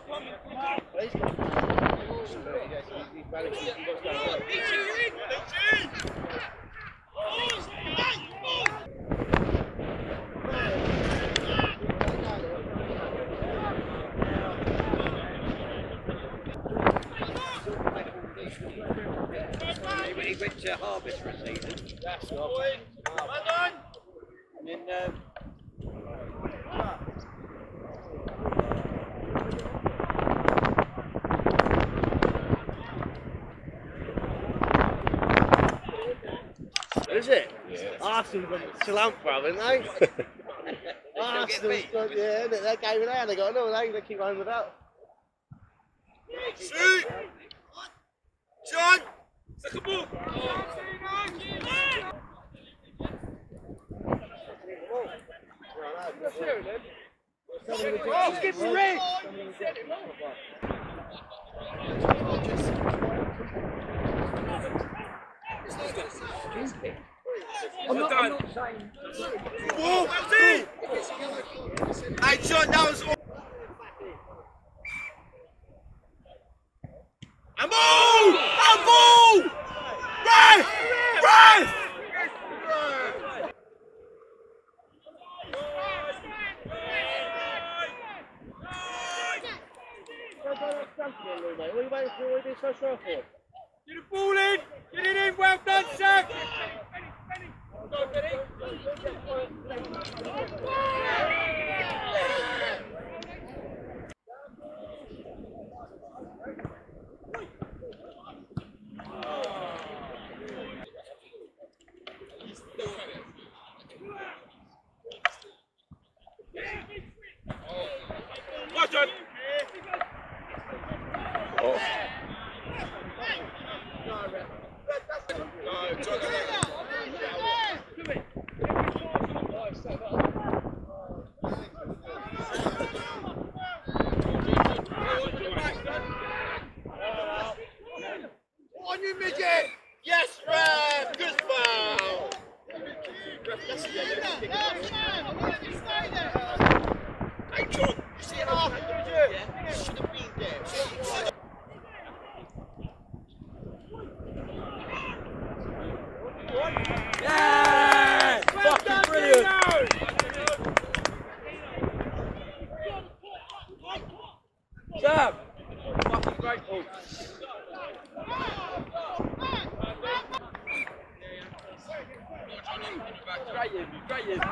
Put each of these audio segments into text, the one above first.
He went to Harvest for a season. That's right. And then is it? Yeah. Arsenal got Solent, haven't they? Arsenal's got, yeah, isn't it? That game in there, they got another leg, they keep going with that. Shoot! John! Second ball! Oh, skip the red! I'm not saying. Whoa, hey, John, that was all. A ball! A ball! Ref! Ref! What are you waiting for? What are you being so sure for? Get the ball in! Get it in! Well done, Sam! Go, Benny! On you, midget! Yes, Ref! Good foul! Hey, John, you see it after, did you? Yeah. You should have been there. Yeah! Fucking brilliant! Sam! Fucking great ball. Great in.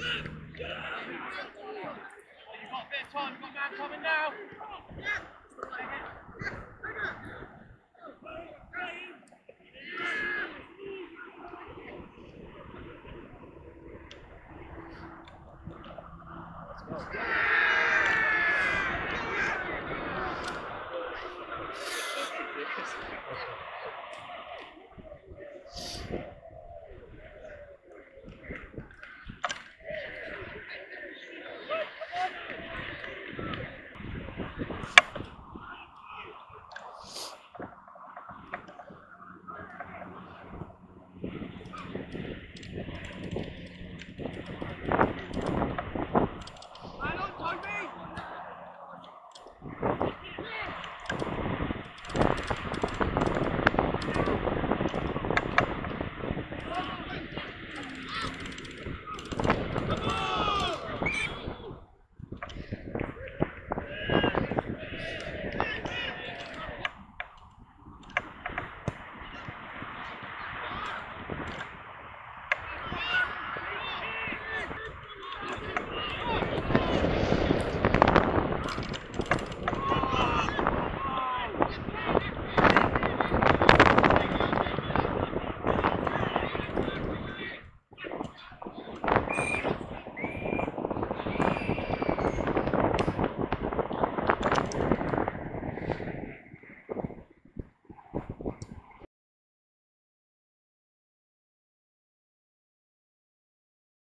You've got a bit of time, you've got a man coming now.